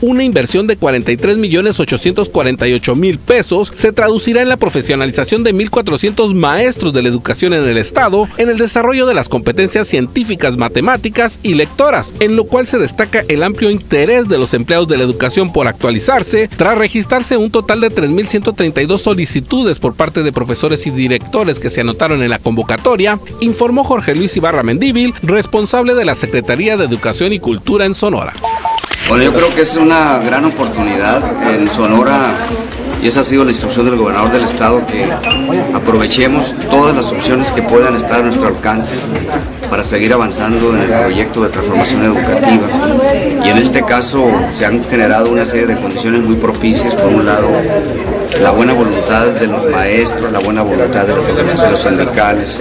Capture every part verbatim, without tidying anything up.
Una inversión de cuarenta y tres millones ochocientos cuarenta y ocho mil pesos se traducirá en la profesionalización de mil cuatrocientos maestros de la educación en el estado en el desarrollo de las competencias científicas, matemáticas y lectoras, en lo cual se destaca el amplio interés de los empleados de la educación por actualizarse, tras registrarse un total de tres mil ciento treinta y dos solicitudes por parte de profesores y directores que se anotaron en la convocatoria, informó Jorge Luis Ibarra Mendívil, responsable de la Secretaría de Educación y Cultura en Sonora. Bueno, yo creo que es una gran oportunidad en Sonora, y esa ha sido la instrucción del gobernador del estado, que aprovechemos todas las opciones que puedan estar a nuestro alcance para seguir avanzando en el proyecto de transformación educativa. Y en este caso se han generado una serie de condiciones muy propicias. Por un lado, la buena voluntad de los maestros, la buena voluntad de las organizaciones sindicales,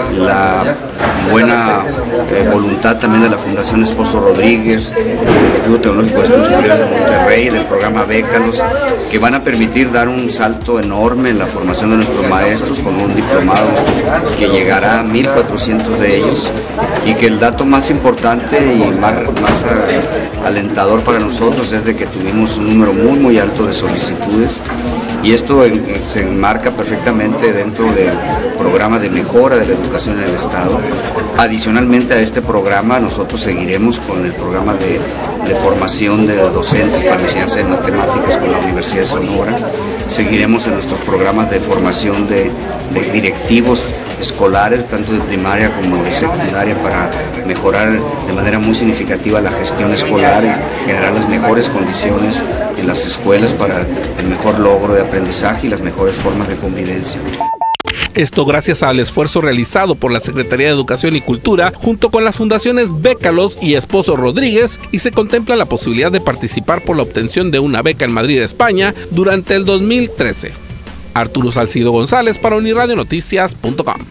la buena eh, voluntad también de la Fundación Esposo Rodríguez, el Instituto Tecnológico de Estudios Superiores de Monterrey, del programa Bécalos, que van a permitir dar un salto enorme en la formación de nuestros maestros con un diplomado que llegará a mil cuatrocientos de ellos, y que el dato más importante y más, más alentador para nosotros es de que tuvimos un número muy muy alto de solicitudes, y esto en, se enmarca perfectamente dentro del programa de mejora de la educación en el estado. Adicionalmente a este programa, nosotros seguiremos con el programa de, de formación de docentes para la enseñanza de matemáticas con la Universidad de Sonora. Seguiremos en nuestros programas de formación de, de directivos escolares, tanto de primaria como de secundaria, para mejorar de manera muy significativa la gestión escolar y generar las mejores condiciones en las escuelas para el mejor logro de aprendizaje y las mejores formas de convivencia. Esto gracias al esfuerzo realizado por la Secretaría de Educación y Cultura junto con las fundaciones Bécalos y Esposo Rodríguez, y se contempla la posibilidad de participar por la obtención de una beca en Madrid, España, durante el dos mil trece. Arturo Salcido González para Uniradio Noticias punto com.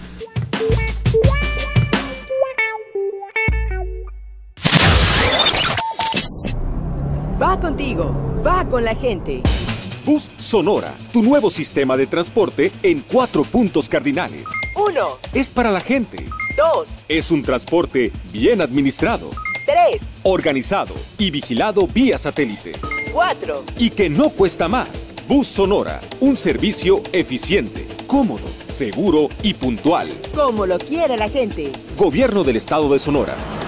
Va contigo, va con la gente. Bus Sonora, tu nuevo sistema de transporte en cuatro puntos cardinales. Uno. Es para la gente. Dos. Es un transporte bien administrado. Tres. Organizado y vigilado vía satélite. Cuatro. Y que no cuesta más. Bus Sonora, un servicio eficiente, cómodo, seguro y puntual. Como lo quiere la gente. Gobierno del Estado de Sonora.